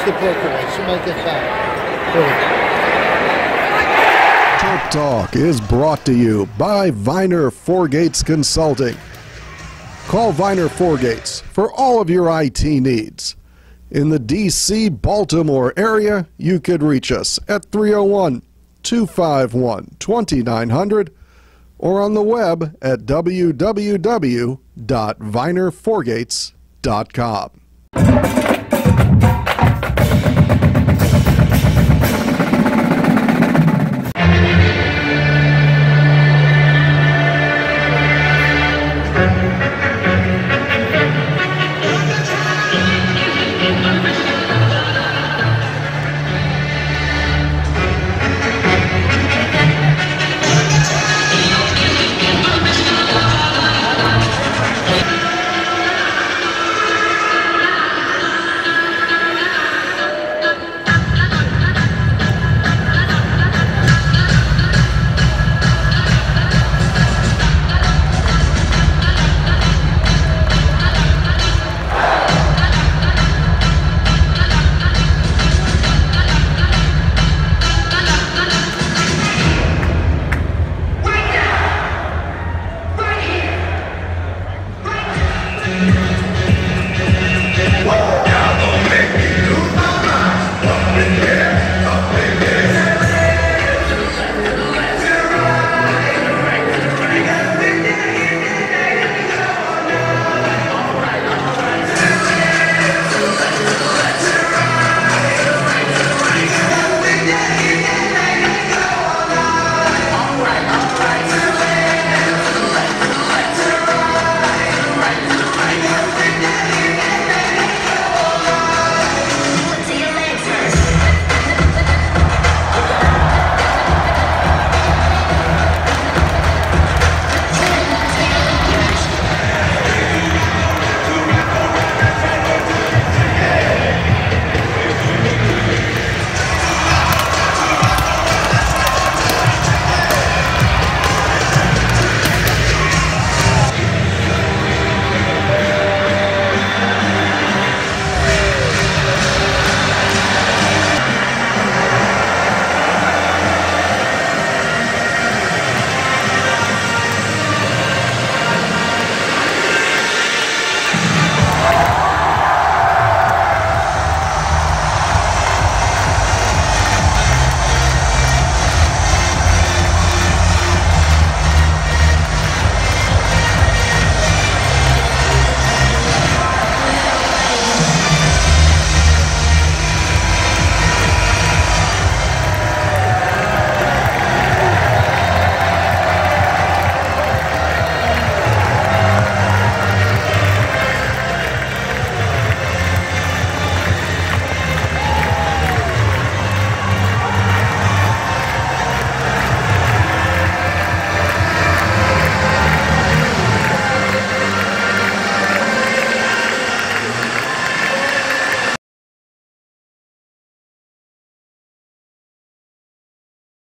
the percolate. She might get back. Terp Talk is brought to you by Viener Forgates Consulting. Call Viener Forgates for all of your IT needs. In the D.C. Baltimore area, you could reach us at 301-251-2900 or on the web at www.vienerforgates.com.